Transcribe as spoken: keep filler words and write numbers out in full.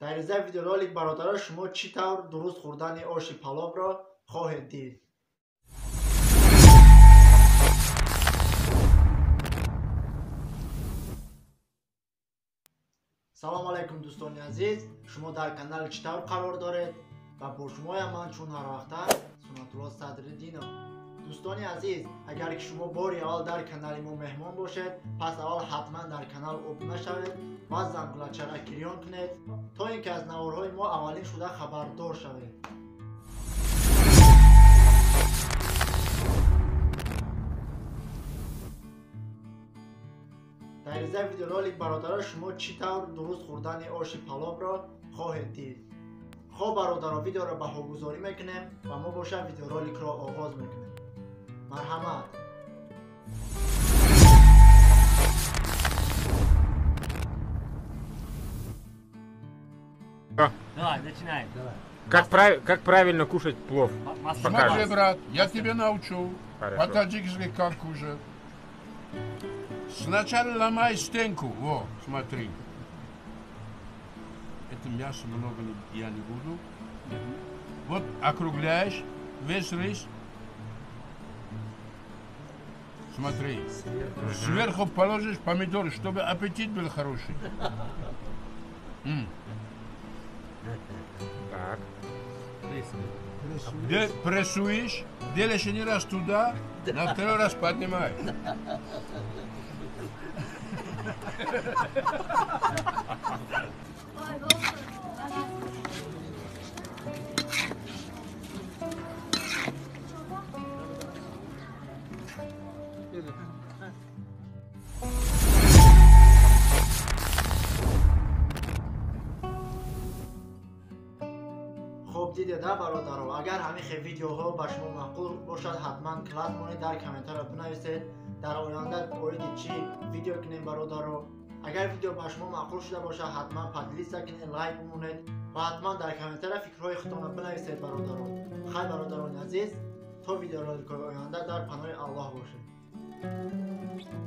در این ویدیورولик برادران شما چی طور درست خوردن آش پلو را خواهید دید. سلام علیکم دوستان عزیز، شما در کانال چطور قرار دارید و با شما من چون هر وقت سنت الله صدرالدین. دوستان عزیز، اگر که شما باری اول در کانال ما مهمان باشید، پس اول حتما در کانال ابونه شوید و زنگولچه را کلیک کنید تا اینکه از نوارهای ما اولین شده خبردار شوید. در این ویدیورولик برادران شما چی طور درست خوردن آش پلو را خواهید دید. خب برادران، ویدیو را بهاگذاری میکنیم و ما باشه ویدیورولик را آغاز میکنیم. مرحمت. Давай, начинай. Давай. Как, прав... как правильно кушать плов? Смотри, брат, я тебе научу. Хорошо. По-таджикски как кушать. Сначала ломай стенку. Во, смотри. Это мясо много не- я не буду. Вот округляешь весь рис. Смотри. Сверху положишь помидоры, чтобы аппетит был хороший. М. Так. Де- прессуешь, делаешь один раз туда, на второй раз поднимаешь. خب دیدید برادران، اگر همین ویدیوها به شما معقول باشد حتما کلاس مونید در کامنت را بنویسید. در آینده باید چی ویدیو کنیم برادران. اگر ویدیو به شما معقول شده باشه حتما پدلیست کنید، لایک بمونید و حتما در کامنت را فکرهای خودتان را بنویسید برادران. خیلی برادران عزیز، تا ویدیو را آینده در پناه الله باشید.